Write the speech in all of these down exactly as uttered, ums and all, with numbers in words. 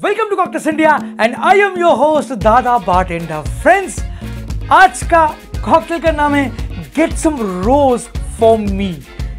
Welcome to cocktails India and I am your host Dada bartender. Friends, आज का cocktail का नाम है गेट सम रोज फॉर मी।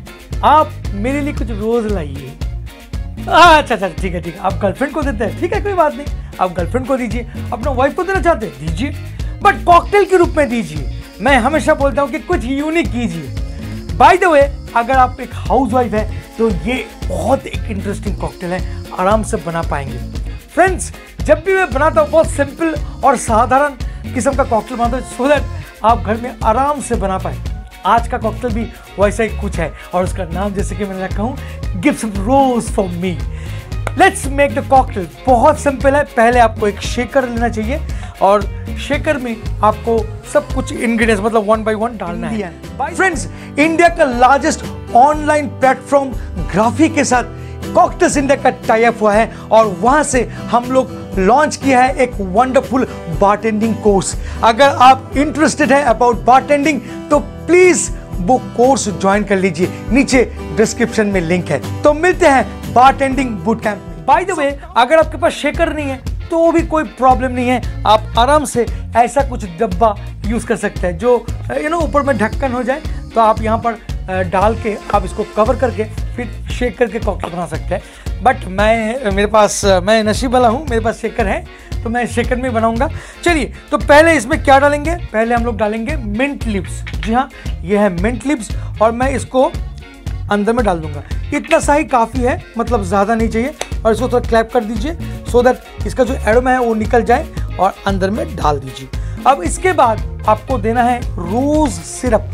आप मेरे लिए कुछ रोज लाइए। अच्छा अच्छा ठीक है ठीक है, आप गर्लफ्रेंड को देते हैं, ठीक है कोई बात नहीं, आप गर्लफ्रेंड को दीजिए। अपना वाइफ को देना चाहते हैं दीजिए, बट कॉकटेल के रूप में दीजिए। मैं हमेशा बोलता हूं कि कुछ यूनिक कीजिए। बाय द वे, अगर आप एक हाउस वाइफ है तो ये बहुत एक इंटरेस्टिंग कॉकटेल है, आराम से बना पाएंगे। फ्रेंड्स, जब भी मैं बनाता हूँ बहुत सिंपल और साधारण किस्म का कॉकटेल बनाता हूँ, सो दैट आप घर में आराम से बना पाए। आज का कॉकटेल भी वैसा ही कुछ है और उसका नाम जैसे कि मैंने रखा हूँ give some rose for me. Let's make the cocktail. बहुत सिंपल है। पहले आपको एक शेकर लेना चाहिए और शेकर में आपको सब कुछ इंग्रेडिएंट्स मतलब वन बाय वन डालना है। फ्रेंड्स, इंडिया का लार्जेस्ट ऑनलाइन प्लेटफॉर्म ग्राफी के साथ कॉकटेल्स इंडिया का टाई अप हुआ है और वहां से हम लोग लॉन्च किया है एक वंडरफुल बारटेंडिंग कोर्स। अगर आप इंटरेस्टेड है अबाउट बारटेंडिंग तो प्लीज वो कोर्स ज्वाइन कर लीजिए, नीचे डिस्क्रिप्शन में लिंक है। तो मिलते हैं bartending boot camp. By the way, अगर आपके पास शेकर नहीं है तो भी कोई प्रॉब्लम नहीं है, आप आराम से ऐसा कुछ डब्बा यूज कर सकते हैं जो यू नो ऊपर में ढक्कन हो जाए, तो आप यहाँ पर डाल के आप इसको कवर करके फिर शेक करके कॉकटेल बना सकते हैं। बट मैं मेरे पास मैं नसीब वाला हूँ, मेरे पास शेकर है तो मैं शेकर में बनाऊंगा। चलिए, तो पहले इसमें क्या डालेंगे? पहले हम लोग डालेंगे मिंट लीव्स। जी हाँ, ये है मिंट लीव्स और मैं इसको अंदर में डाल दूंगा। इतना सा ही काफ़ी है, मतलब ज़्यादा नहीं चाहिए। और इसको थोड़ा क्लैप कर दीजिए सो दैट इसका जो एरोमा है वो निकल जाए और अंदर में डाल दीजिए। अब इसके बाद आपको देना है रोज़ सिरप।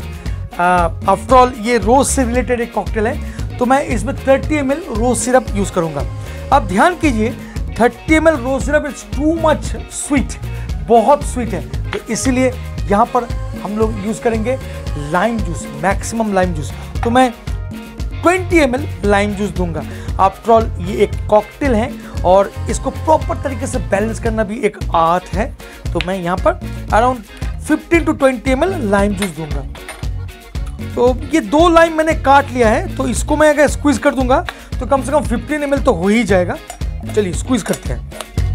आफ्टर ऑल ये रोज़ से रिलेटेड एक कॉकटेल है, तो मैं इसमें तीस M L rose syrup use करूँगा। अब ध्यान कीजिए, तीस M L rose syrup it's too much sweet, बहुत स्वीट है, तो इसीलिए यहाँ पर हम लोग यूज़ करेंगे lime juice, maximum lime juice. तो मैं बीस एम एल लाइम जूस दूंगा। आफ्टर ऑल ये एक कॉकटेल है और इसको प्रॉपर तरीके से बैलेंस करना भी एक आर्ट है, तो मैं यहाँ पर around fifteen to twenty M L lime juice दूंगा। तो ये दो लाइम मैंने काट लिया है, तो इसको मैं अगर स्क्वीज कर दूंगा तो कम से कम फिफ्टीन एम एल तो हो ही जाएगा। चलिए स्क्वीज करते हैं।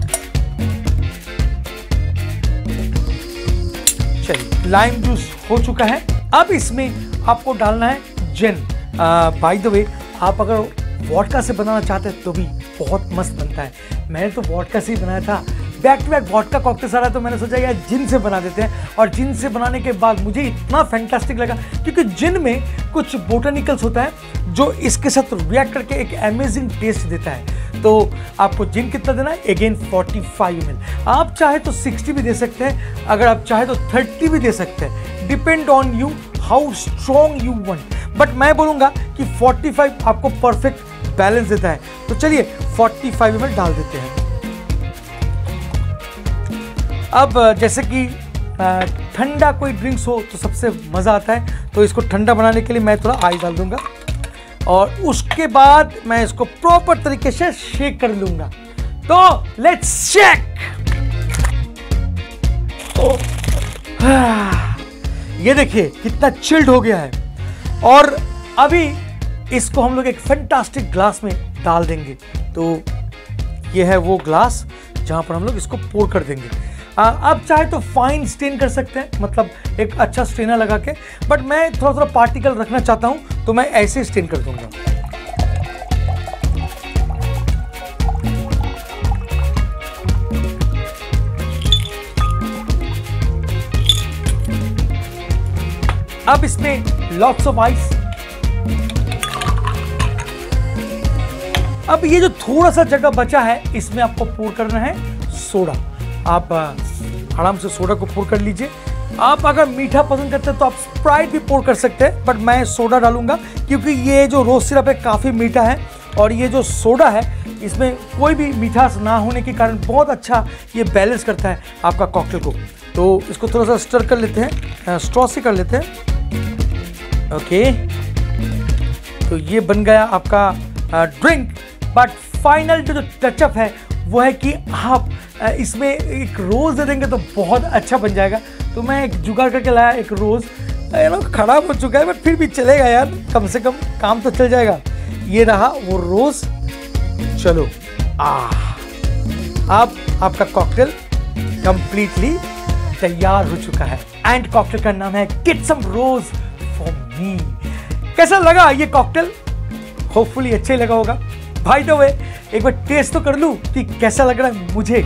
चलिए, लाइम जूस हो चुका है। अब इसमें आपको डालना है जिन। बाय द वे, आप अगर वोडका से बनाना चाहते हैं तो भी बहुत मस्त बनता है। मैंने तो वोडका से ही बनाया था, back to back vodka cocktail सारा, तो मैंने सोचा यार जिन से बना देते हैं। और जिन से बनाने के बाद मुझे इतना फैंटास्टिक लगा, क्योंकि जिन में कुछ बोटानिकल्स होता है जो इसके साथ रिएक्ट करके एक अमेजिंग टेस्ट देता है। तो आपको जिन कितना देना है? अगेन पैंतालीस एम एल। आप चाहे तो साठ भी दे सकते हैं, अगर आप चाहे तो तीस भी दे सकते हैं, depend on you how strong you want. But मैं बोलूँगा कि पैंतालीस आपको परफेक्ट बैलेंस देता है। तो चलिए पैंतालीस एम एल डाल देते हैं। अब जैसे कि ठंडा कोई ड्रिंक्स हो तो सबसे मज़ा आता है, तो इसको ठंडा बनाने के लिए मैं थोड़ा आइस डाल दूंगा और उसके बाद मैं इसको प्रॉपर तरीके से शेक कर लूंगा। तो लेट्स शेक। ये देखिए कितना चिल्ड हो गया है। और अभी इसको हम लोग एक फैंटास्टिक ग्लास में डाल देंगे। तो ये है वो ग्लास जहां पर हम लोग इसको पोर कर देंगे। आप चाहे तो फाइन स्टेन कर सकते हैं, मतलब एक अच्छा स्टेनर लगा के, बट मैं थोड़ा थोड़ा पार्टिकल रखना चाहता हूं तो मैं ऐसे स्टेन कर दूंगा। अब इसमें लॉट्स ऑफ आइस। अब ये जो थोड़ा सा जगह बचा है इसमें आपको पोर करना है सोडा। आप आराम से सोडा को पोर कर लीजिए। आप अगर मीठा पसंद करते हैं तो आप स्प्राइट भी पोर कर सकते हैं, बट मैं सोडा डालूंगा क्योंकि ये जो रोज सिरप है काफ़ी मीठा है और ये जो सोडा है इसमें कोई भी मीठास ना होने के कारण बहुत अच्छा ये बैलेंस करता है आपका कॉकटेल को। तो इसको थोड़ा सा स्टर कर लेते हैं, स्ट्रॉ से कर लेते हैं। ओके, तो ये बन गया आपका ड्रिंक। बट फाइनल जो टचअप है वो है कि आप इसमें एक रोज़ दे देंगे तो बहुत अच्छा बन जाएगा। तो मैं एक जुगाड़ करके लाया एक रोज़, यू नो खराब हो चुका है बट फिर भी चलेगा यार, कम से कम काम तो चल जाएगा। ये रहा वो रोज़। चलो, आ आप आपका कॉकटेल कंप्लीटली तैयार हो चुका है। एंड कॉकटेल का नाम है गेट सम रोज फॉर मी। कैसा लगा ये कॉकटेल? होपफुली अच्छा ही लगा होगा। भाई द वे एक बार टेस्ट तो कर लूं कि कैसा लग रहा है मुझे।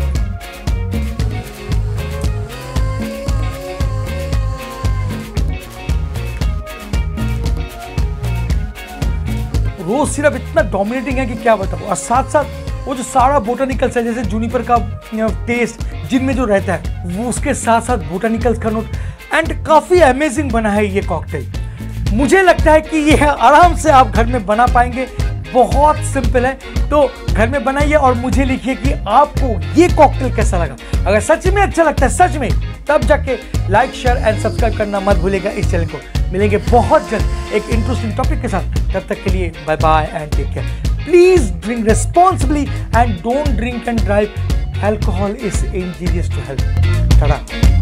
रोज सिरप इतना डोमिनेटिंग है कि क्या बताऊं। और साथ साथ वो जो सारा बोटानिकल्स है, जैसे जूनिपर का टेस्ट जिनमें जो रहता है, वो उसके साथ साथ बोटानिकल्स का नोट, एंड काफी अमेजिंग बना है ये कॉकटेल। मुझे लगता है कि ये आराम से आप घर में बना पाएंगे। बहुत सिंपल है, तो घर में बनाइए और मुझे लिखिए कि आपको ये कॉकटेल कैसा लगा। अगर सच में अच्छा लगता है, सच में, तब जाके लाइक शेयर एंड सब्सक्राइब करना मत भूलिएगा इस चैनल को। मिलेंगे बहुत जल्द एक इंटरेस्टिंग टॉपिक के साथ। तब तक के लिए bye bye and take care. Please drink responsibly and don't drink and drive. Alcohol is injurious to health. Ta-da.